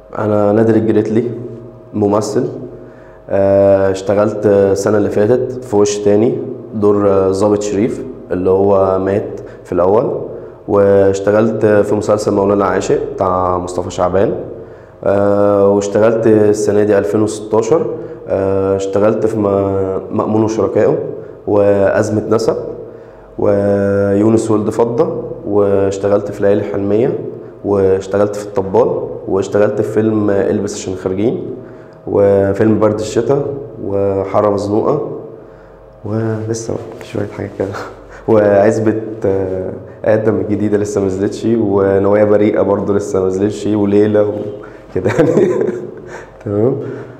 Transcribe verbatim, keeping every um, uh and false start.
انا نادر الجريتلي، ممثل. آه، اشتغلت السنه اللي فاتت في وش تاني دور آه، ضابط شريف اللي هو مات في الاول. واشتغلت في مسلسل مولانا عاشق بتاع مصطفى شعبان. آه، واشتغلت السنه دي ألفين وستاشر. آه، اشتغلت في م- مأمون وشركائه وأزمة نسب ويونس ولد فضة. واشتغلت في ليالي الحلمية، واشتغلت في الطبال، واشتغلت في فيلم البس عشان خارجين، وفيلم برد الشتاء، وحارة مزنوقة، ولسه شوية حاجات كده. وعزبة آه، آدم الجديدة لسه منزلتش، ونوايا بريئة برضه لسه منزلتش، وليلة وكده يعني. تمام.